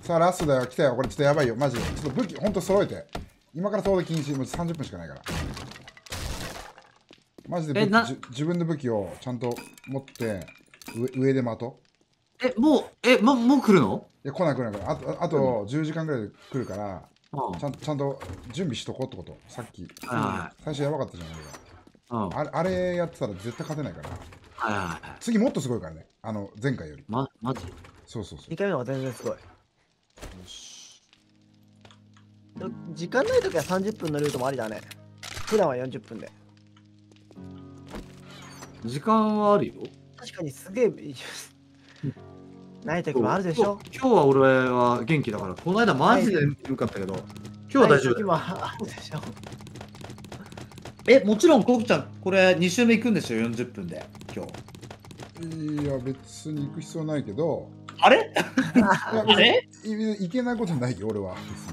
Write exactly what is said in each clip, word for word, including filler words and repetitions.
さあラストだよ。来たよ。これちょっとやばいよ。マジで。ちょっと武器ほんと揃えて。今から遠出禁止。もうさんじゅっぷんしかないから。マジで武器じ自分の武器をちゃんと持って上, 上で待とう。え、もう、え、ももう来るの？ いや、来ない来ない来ない。あと、あとじゅうじかんぐらいで来るから、うん、ち, ゃんちゃんと準備しとこうってこと。さっき。はい、最初やばかったじゃん、俺が。あれ、あれやってたら絶対勝てないから。はい、次もっとすごいからね。あの、前回より。 ま、マジ？ そうそうそう。 にかいめの方が全然すごい。よし。時間ないときはさんじゅっぷんのルートもありだね。普段はよんじゅっぷんで。 時間はあるよ。 確かにすげえない時もあるでしょ。 今日は俺は元気だから、この間マジでよかったけど、今日は大丈夫。 今あるでしょ。 え、もちろんコウキちゃん、これに周目行くんですよ、よんじゅっぷんで、今日。いや、別に行く必要ないけど。 あれあれいけないことないよ、俺は。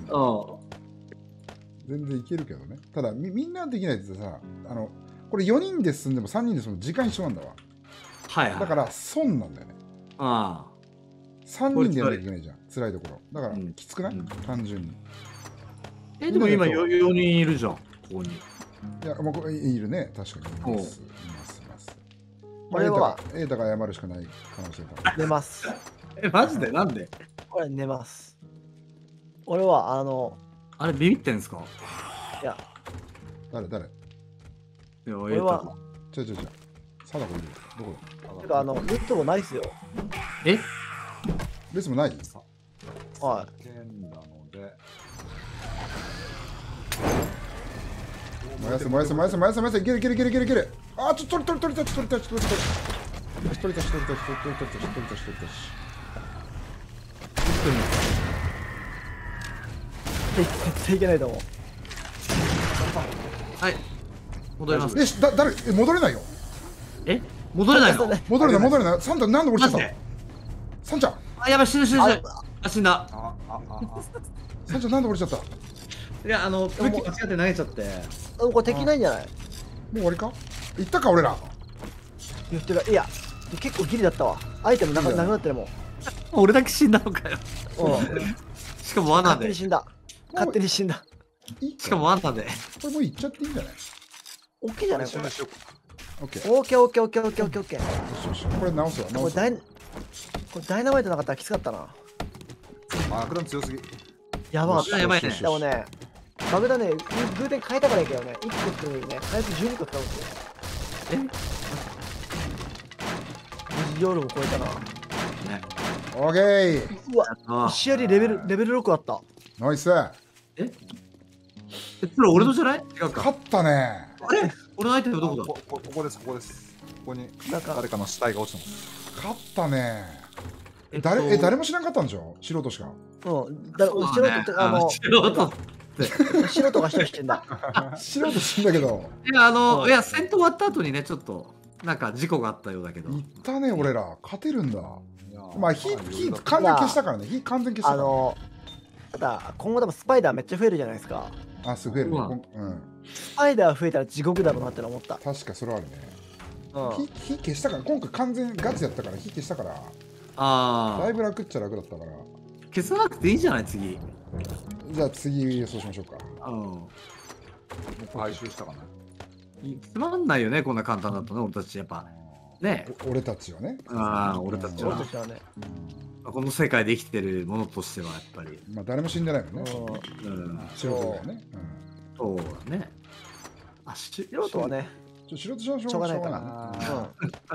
全然いけるけどね。ただみ、みんなできないってさ、あの、これよにんで進んでもさんにんで進んでも時間一緒なんだわ。 はいはい。 だから損なんだよね。ああ。さんにんでやらなきゃいけないじゃん。辛いところ。だから、きつくない、うん、単純に。 え、でも今よにんいるじゃん、ここに。 いや、もういるね、確かに。います。います、います。 これは、 エータが謝るしかない可能性が。寝ます。 え、マジでなんで？ これ寝ます。俺は、あの、 あれ、ビビってんすか？ いや。 誰誰俺は、 ちょちょちょ。貞子いるよ。どこだてか、あの、レッドもないっすよ。 えレスもない？はい。燃やせ燃やせ燃やせ燃やせ燃やせいけるいけるいけるいけるいける。あーちょっと取り取り取り取り取り取り取り取り取り取り取り取り取り取り取り取り取り絶対いけないと思う。 はい戻ります。 えしだ誰え戻れないよ。 え戻れないの？ 戻れない戻れない。サンタなんで落ちちゃった？サンちゃん。 あやばい死ぬ死ぬ死ぬ。あ死んだ。 サンちゃんなんで落ちちゃった？ いやあの武器間違って投げちゃって。 これ敵ないんじゃない？もう終わりか？いったか俺ら。 言ってる。いや結構ギリだったわ。アイテムなくなってるもん。 俺だけ死んだのかよ。しかも罠で。 勝手に死んだ。勝手に死んだ。 しかも罠で。 これもういっちゃっていいんじゃない？ オッケーじゃないこれ。 オッケーオッケーオッケーオッケーオッケーオッケーオッケー。 よしよしこれ直すわ。 これダイこれダイナマイトなかったらきつかったな。 あ爆弾強すぎ。 やばかった。 やばいね。 でもね爆弾ね偶然変えたからいいけどね。いっこっていうのにね火薬じゅうにこ使うんですよ。え？にじ夜も超えたな。 オッケー。 うわ一試合でレベルレベルろくあった。 ナイス。 え？えそれ俺のじゃない？違うか。 勝ったね。 あれ？俺のアイテムどこだ？ ここここですここです。ここに誰かの死体が落ちてます。 勝ったね。え誰え誰も知らんかったんでしょ？素人しか。 うんだ素人ってあの素人素人が一人してんだ。 素人死んだけど。 いやあのいや戦闘終わった後にねちょっとなんか事故があったようだけど。 いったね俺ら勝てるんだ。まあ火火完全消したからね。火完全消したから。あのただ今後多分スパイダーめっちゃ増えるじゃないですか。 あすぐ増える。うん。 スパイダー増えたら地獄だろうなって思った。 確かそれはあるね。火火消したから今回完全ガチやったから火消したから。ああ。だいぶ楽っちゃ楽だったから。 消さなくていいじゃない次。 じゃあ次そうしましょうか。 うん。 回収したかな。 つまんないよねこんな簡単だとね俺たちやっぱね。 俺たちはね。 ああ俺たちは。 俺たちはね。 この世界で生きてるものとしてはやっぱり。 まあ誰も死んでないもんね。 うん。 素人だね。 そうだね。 あ素人はね。 ちょ素人じゃしょうがないから。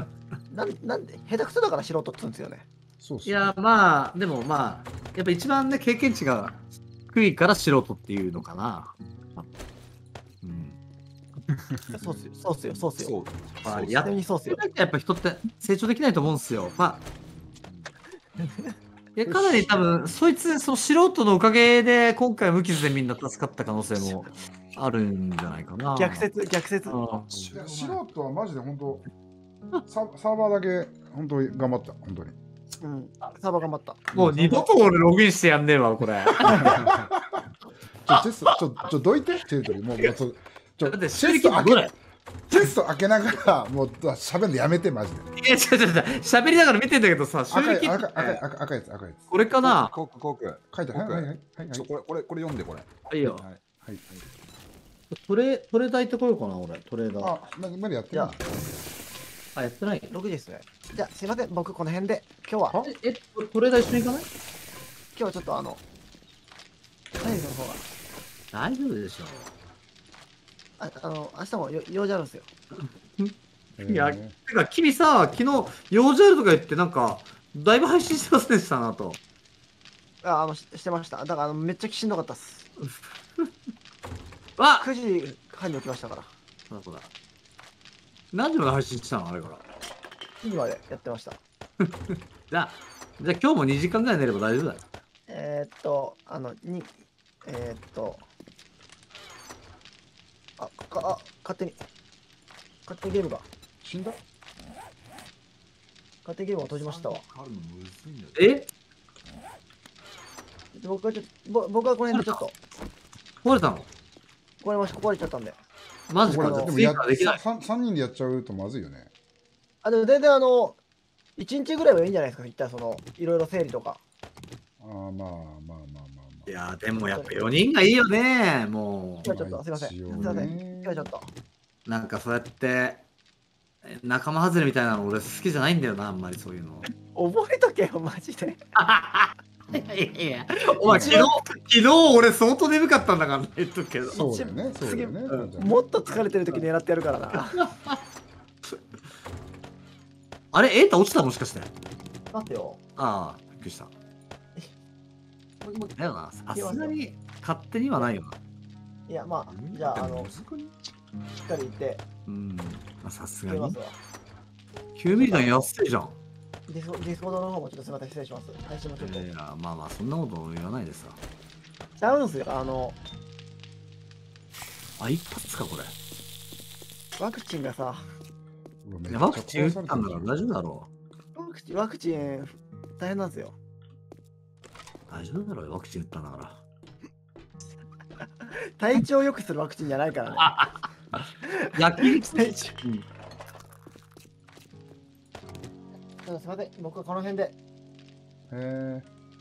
なんなんで下手くそだから素人っつうんですよね。 そういやまあでもまあやっぱ一番ね経験値が低いから素人っていうのかな。うん。 そうっすよそうっすよそうっすよ。 まあやってみそうっすよ。やっぱ人って成長できないと思うんですよ。まあ。いやかなり多分そいつその素人のおかげで今回無傷でみんな助かった可能性もあるんじゃないかな。 逆説逆説。 素人はマジで本当ササーバーだけ本当に頑張った本当に。 うん、サーバー頑張った。 もう二度と俺ログインしてやんねえわこれ。 ちょチェスちょちょどいてチェルトリーもうもうちょだって収益どれ？ テスト開けながらもう喋るのやめてマジで。 いや、違う違う違う、喋りながら見てんだけどさ、 赤い収益赤い赤い赤い赤いやつ赤いやつ。 これかな。 コークコーク。 書いてある。はいはいはいはい。 ちょこれこれこれ読んでこれ。 いいよ。 はい。 はい。 トレトレーダー行ってこようかな、俺。トレーダー。 あ、ままだやってない。 あ、やってない。 ろくじですね。じゃあ、すいません、僕この辺で、今日は、 え、えトレーダー一緒に行かない？ 今日はちょっとあの、何その方が、 大丈夫でしょああの、明日もよ用事あるんですよ。 う。いや、てか、君さ、昨日、用事あるとか言って、なんか、だいぶ配信してませんでしたなと。 あ、あの、ししてました。だから、あのめっちゃしんどかったっす。 わっくじはんに起きましたから。 そうだそうだ。何時まで配信したのあれから。 くじまでやってました。 じゃあ、じゃあ今日もにじかんぐらい寝れば大丈夫だよ。 えー、っと、あの、に、えー、っと、あ、か、あ、勝手に、勝手にゲームが、 死んだ？ 勝手にゲームを閉じましたわ。 え僕はちょっと、ぼ僕はこの辺でちょっと、 壊れたの？ 壊れました、壊れちゃったんで。 マジか。 これじゃあでもや次からできない。 さんにんでやっちゃうとまずいよね。 あ、でも全然あの、いちにちぐらいはいいんじゃないですか、一旦その、いろいろ整理とか。 ああまあまあまあまあまあ。 いやー、でもやっぱよにんがいいよね。も今日はちょっと、すいません。すいません。今日はちょっと。 う、なんかそうやって、え仲間外れみたいなの俺好きじゃないんだよな、あんまりそういうの。 覚えとけよ、マジで。 いやいや、お前、昨日、昨日俺相当眠かったんだからね、言っとくけど。 そうだよね、そうだよね。 うんもっと疲れてる時狙ってやるからな。 あれ、エータ落ちたもしかして。 待ってよ。 ああ、びっくりした。だよな、さすがに勝手にはないよな。 いや、まあ、じゃあ、あの、しっかり言って、 うん、まあさすがに出ます。わ。 きゅうミリ弾安いじゃん。 ディスコディスコードの方もちょっとすみません、失礼します。配信もちょっと。 いや、まあまあ、そんなこと言わないでさ。 ちゃうんすよ、あの、 あ、一発か、これ。 ワクチンがさ、 いやワクチン打ったんだから大丈夫だろワクチン、ワクチン大変なんですよ。 う。大丈夫だろうよ、ワクチン打ったんだから。 体調を良くするワクチンじゃないからね。 焼き肉体調ちょっとすみません、僕はこの辺で。 へえ。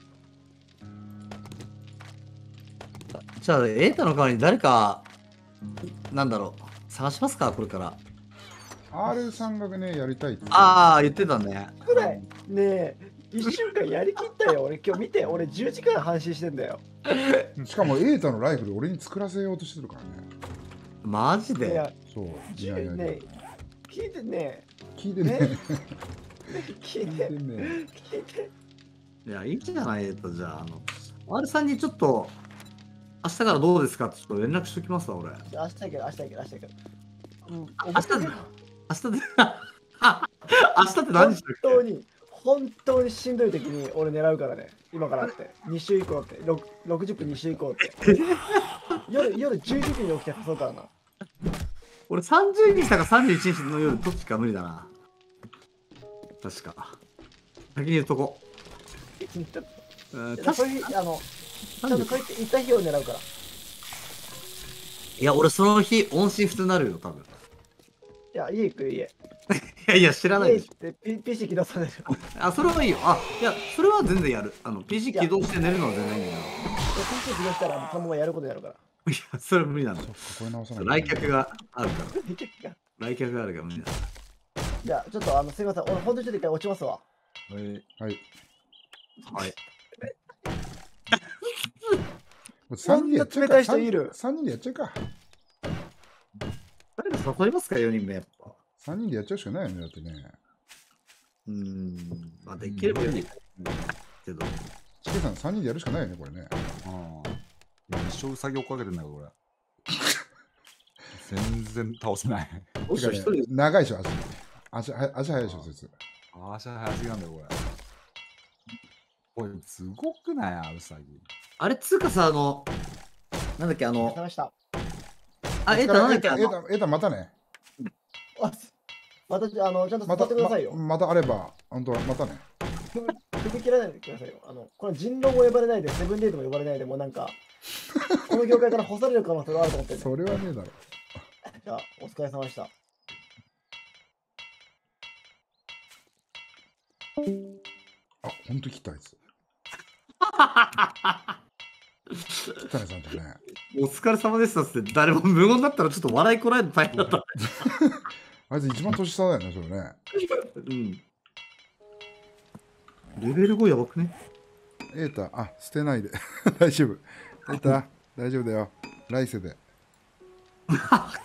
じゃあ、エータの代わりに誰か、なんだろう、探しますか、これから。 アール さんがね、やりたいって。 ああ、言ってたね。 くらいねえ、いっしゅうかんやりきったよ。俺今日見て、俺じゅうじかん半身してんだよ。 しかもエータのライフル俺に作らせようとしてるからね。 マジで。 いや、 そう。 じゅうね、聞いてね、 聞いてね。 聞いて、 聞いてね。 聞いて。 いや、いいんじゃないと、じゃあ、あの、アール さんにちょっと、明日からどうですかってちょっと連絡しときますわ、俺。 明日行ける、明日行ける、明日行ける。うん、 明日で、明日で、明日って本何してる当に、本当にしんどい時に俺狙うからね。今からって。に週以降って。ろく ろくじゅっぷんに週以降って。夜、夜じゅうじに起きて誘うからな。 俺さんじゅうにちだかさんじゅういちにちの夜どっちか無理だな。確か。先に言うとこ。うん確かそういう日、あの、ちゃんとそう言って行った日を狙うから。 いや、俺その日、音信不通になるよ、多分。 いや、家行くよ、家。 いやいや、知らないでしょ。 家行って P- ピーシー 起動される。 あ、それはいいよ。あ、いや、それは全然やる。あの、ピーシー 起動して寝るのは全然いいんだよ。 ピーシー 起動したらそのままやることやるから。 いや、それは無理なんだよ。 これ直さない。 来客があるから。来客があるから無理だ。 じゃあ、ちょっとあの、すみません。俺、ほんとにちょっと一回落ちますわ。 はい。 はい。 はい。 さんにんでやっちゃうか。 こんな冷たい人いるさんにんでやっちゃうか。 誰か誘いますか、よにんめ。やっぱ。 さんにんでやっちゃうしかないよね、だってね。 うーん。まあ、できればよにんけど。 チケさんさんにんでやるしかないよね、これね。 ああ。一生ウサギ追っかけてんだよ、これ。全然倒せない。 どうしよう、一人で。 長いでしょ、足。足、は足早いでしょ、そいつ。 足早すぎなんだよ、これ。おい、すごくないウサギ。 あれ、つうかさ、あの、なんだっけ、あの、 話した。 あ、エータなんだっけ、あの、 エータ、エータまたね。 あまた、あの、ちゃんとまた、 使ってくださいよ。 ままたあれば、本当はまたね。 首切らないでくださいよ。あの、この人狼も呼ばれないで、セブンデートも呼ばれないで、もうなんか、この業界から干される可能性があると思ってる、ね。 それはねえだろ。 じゃあ、お疲れ様でした。 あ、ほんと来たあいつ。来たね、ちゃんとね。 お疲れ様でしたっつって、誰も無言だったらちょっと笑いこらえるの大変だった。 あいつ一番年下だよね、それね。 うん。レベルごやばくね。 エータ、あ、捨てないで。大丈夫。エータ、大丈夫だよ。来世で。